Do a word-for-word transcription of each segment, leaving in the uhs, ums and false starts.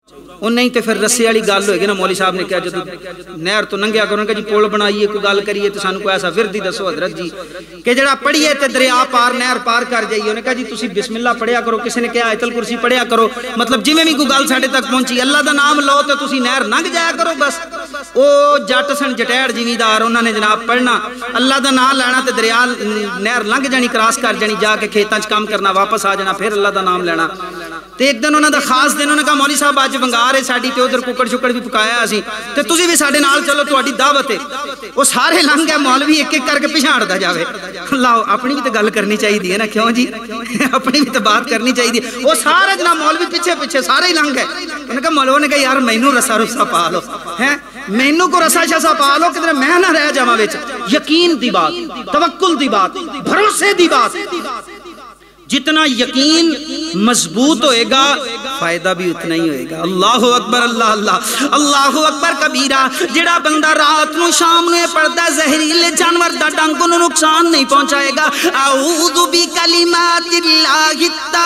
وہ نہیں تو پھر رسے والی گل ہوئے گی نا. مولوی صاحب نے کہا جب نہر تو ننگیا کرو کہ جی پل بنائیے کوئی گل کریے تو سانو کوئی ایسا وردی دسو حضرت جی کہ جڑا پڑھیے تے دریا پار نہر پار کر جائیے. انہوں نے کہا جی تسی بسم اللہ پڑھیا کرو, کسی نے کہا آیت الکرسی پڑھیا کرو, مطلب جی میں بھی کوئی گل ساڈے تک پہنچی اللہ دا نام لو تو تسی نہر لنگ جایا کرو بس. او جٹ سن جٹیڑ زمیندار انہوں نے جناب پڑھنا اللہ دا نام لینا تے دریا نہر لنگ جانی کراس کر جانی جا کے کھیتاں چ کام کرنا واپس آ جانا پھر اللہ دا نام لینا. تے ایک دن انہوں نے خاص دن انہوں نے کہا مولوی صاحب آج ونگار ہے ساڈی تے ادھر ککڑ شکڑ بھی پکایا اسی تے تسی بھی ساڈے نال چلو تہاڈی دعوت ہے. وہ سارے لنگ گئے مولوی ایک ایک کر کے پچھاڑدا جاوے. اللہ اپنی بھی تے گل کرنی چاہیے ہے نا کیوں جی اپنی بھی تے بات کرنی چاہیے. وہ سارے جناب مولوی پیچھے پیچھے سارے ہی لنگ گئے. انہوں نے کہا مولوی نے کہا یار مینوں رسا رسا پا لو ہیں مینوں کو رسا شسا پا لو کہ میں نہ رہ جاواں وچ. یقین دی بات, توکل دی بات, بھروسے دی بات. جتنا یقین مضبوط ہوئے گا فائدہ بھی اتنا ہی ہوئے گا. اللہ اکبر اللہ اللہ اللہ اکبر کبیرہ. جڑا بندہ رات نو شام نو پڑھدا زہریلے جانور دا ڈنگ نو نقصان نہیں پہنچائے گا. اعوذ بکلمات اللہ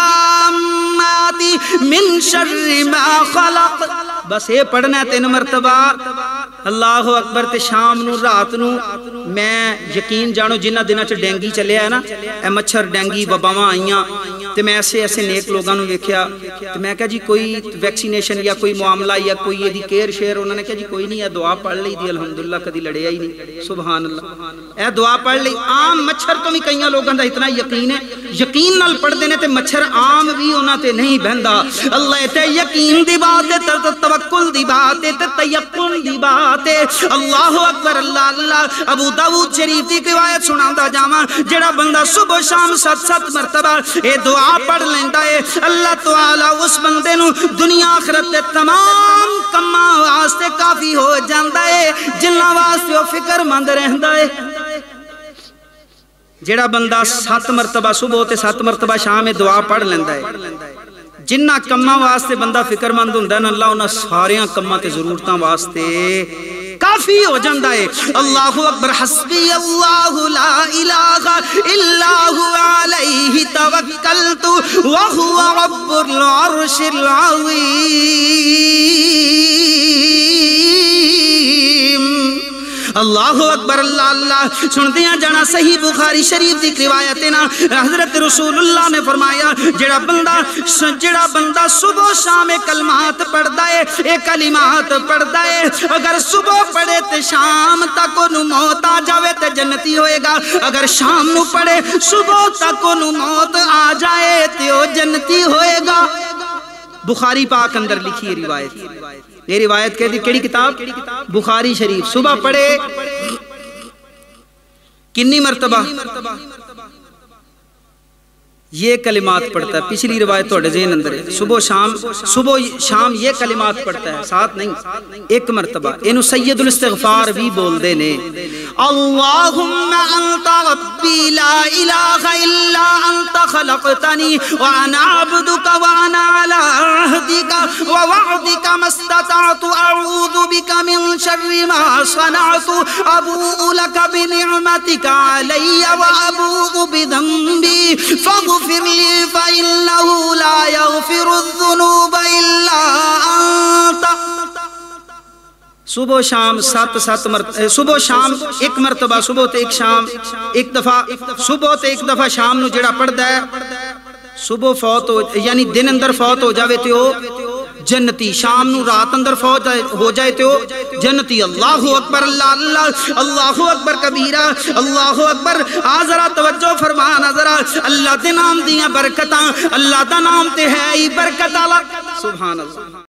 التامات من شر ما خلق, بس یہ پڑھنا ہے تین مرتبہ اللہ اکبر. تے شام نو رات نو میں یقین جانو جنہ دنہ چ ڈینگی چلے ہے نا اے مچھر ڈینگی وباواں آئیاں تے میں ایسے ایسے نیک لوگاں نو ویکھیا تے میں کہا جی کوئی ویکسینیشن یا کوئی معاملہ یا کوئی یہ دی کیئر شیئر. انہوں نے کہا جی کوئی نہیں ہے دعا پڑھ لی دی الحمدللہ کدی لڑیا ہی نہیں. سبحان اللہ اے دعا پڑھ لی. عام مچھر تو بھی کئیاں لوگاں دا اتنا یقین ہے یقین نال پڑھ دینے تے مچھر عام بھی انہاں تے نہیں بہندا. اللہ تے یقین دی بات ہے تے توکل دی بات ہے تے تیقن دی بات ہے. اللہ اکبر اللہ اللہ. ابو داؤد شریف دی روایت سناندا جاواں جڑا بندہ صبح شام سات سات مرتبہ اے دعا پڑھ لیندا ہے اللہ تعالی اس بندے نو دنیا آخرت دے تمام کماں واسطے کافی ہو جاندا ہے جنہاں واسطے او فکر مند رہندا ہے. جڑا بندہ سات مرتبہ صبح تے سات مرتبہ شام میں دعا پڑھ لیندا ہے جنہ کماں واسطے بندہ فکر مند ہوندا ہے نا اللہ انہاں ساریاں کماں تے ضرورتاں واسطے کافی ہو جاندہ ہے. اللہ اکبر. حسبی اللہ لا الہ الا هو علیہ توکلت وہو رب العرش العظیم. اللہ اکبر اللہ اللہ. سن دیا جانا صحیح بخاری شریف دی روایت نا حضرت رسول اللہ نے فرمایا جڑا بندہ جڑا بندہ صبح شام کلمات پڑھدا ہے اے کلمات پڑھدا ہے اگر صبح پڑھے تے شام تک انہوں موت آ جاوے تے جنتی ہوئے گا. اگر شام نو پڑھے صبح تک انہوں موت آ جائے تے وہ جنتی ہوئے گا. بخاری پاک اندر لکھی ہے روایت. یہ روایت کہتی کیڑی کتاب بخاری شریف. صبح پڑھے کنی مرتبہ یہ کلمات پڑھتا ہے. پچھلی روایت توڑے ذہن اندر ہے صبح شام صبح شام یہ کلمات پڑھتا ہے ساتھ نہیں ایک مرتبہ. انہوں سید الاستغفار بھی بول دے نے اللہم انت ربی لا الہ الا انت خلقتنی وانا عبدک وانا علی عہدک ووعدک ما استطعت اعوذ بک من شر ما صنعت ابوء لک بنعمتک علی وابوء بذنبی فاغفر اغفر لي فإنه لا يغفر الذنوب إلا أنت. صبح شام سات سات مرتبہ صبح شام ایک مرتبہ صبح تے ایک شام ایک دفعہ صبح تے ایک دفعہ شام نو جڑا پڑھدا ہے صبح فوت ہو یعنی دن اندر فوت ہو جاوے تے او جنتی شام نو رات اندر فوت ہو جائے تے او جنتی. اللہ اکبر اللہ اللہ اللہ اکبر کبیرہ. اللہ اکبر. آذرا توجہ فرمانا ذرا اللہ دے نام دیاں برکتاں اللہ دا نام تے ہے ہی برکت والا. سبحان اللہ.